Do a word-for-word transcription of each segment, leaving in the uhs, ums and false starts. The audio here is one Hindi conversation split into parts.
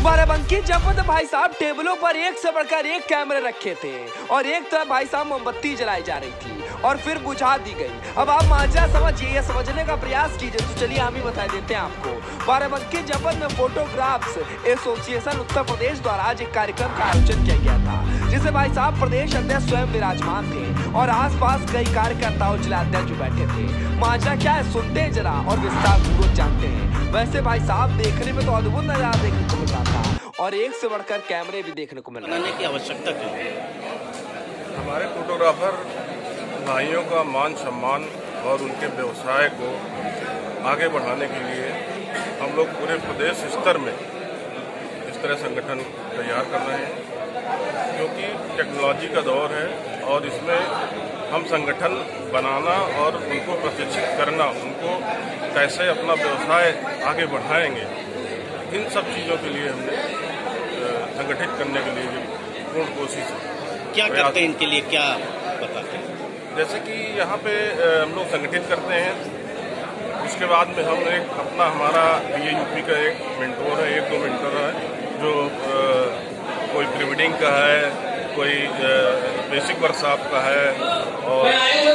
बाराबंकी जनपद भाई साहब टेबलों पर एक से बढ़कर एक कैमरे रखे थे और एक तरफ भाई साहब मोमबत्ती जलाई जा रही थी और फिर बुझा दी गई। अब आप माजरा समझिए या समझने का प्रयास कीजिए तो चलिए हम ही बता देते हैं आपको। बाराबंकी जनपद में फोटोग्राफ्स एसोसिएशन उत्तर प्रदेश द्वारा आज एक कार्यक्रम का आयोजन किया गया था, जिसे भाई साहब प्रदेश अध्यक्ष स्वयं विराजमान थे और आसपास कई कार्यकर्ता और जिला अध्यक्ष बैठे थे। माजरा क्या है सुनते हैं जरा और विस्तार पूर्वक जानते हैं। वैसे भाई साहब देखने में तो अद्भुत नजारा देखने को मिल रहा था और एक से बढ़कर कैमरे भी देखने को मिल रहे हैं। की आवश्यकता क्यों? हमारे फोटोग्राफर भाइयों का मान सम्मान और उनके व्यवसाय को आगे बढ़ाने के लिए हम लोग पूरे प्रदेश स्तर में इस तरह संगठन तैयार कर रहे हैं, क्योंकि टेक्नोलॉजी का दौर है और इसमें हम संगठन बनाना और उनको प्रशिक्षित करना, उनको कैसे अपना व्यवसाय आगे बढ़ाएंगे, इन सब चीज़ों के लिए हमने संगठित करने के लिए पूर्ण कोशिश क्या करते हैं इनके लिए, क्या बताते हैं? जैसे कि यहाँ पे हम लोग संगठित करते हैं, उसके बाद में हम एक अपना हमारा बी ए यूपी का एक मेंटोर है, एक दो मेंटर है जो आ, कोई प्री वेडिंग का है, कोई बेसिक वर्कशॉप का है, और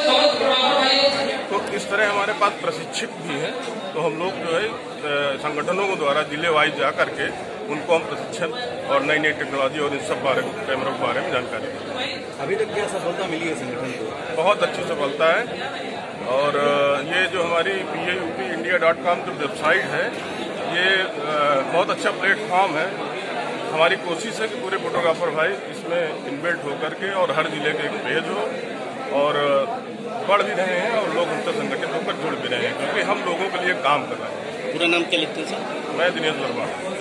तो इस तरह हमारे पास प्रशिक्षित भी हैं। तो हम लोग जो है संगठनों के द्वारा जिले वाइज जा करके उनको हम प्रशिक्षण और नई नई टेक्नोलॉजी और इन सब बारे कैमरों के बारे में जानकारी देते हैं। अभी तक क्या सफलता मिली है संगठन को? बहुत अच्छी सफलता है और ये जो हमारी P A U P India dot com जो वेबसाइट है, ये बहुत अच्छा प्लेटफॉर्म है। हमारी कोशिश है कि पूरे फोटोग्राफर भाई इसमें इन्वेल्ट होकर के और हर जिले के एक पेज हो और बढ़ भी रहे हैं और लोग उनसे संगठित होकर जुड़ भी रहे हैं, क्योंकि हम लोगों के लिए काम कर रहे हैं। पूरा नाम क्या लिखते हैं सर? मैं दिनेश वर्मा।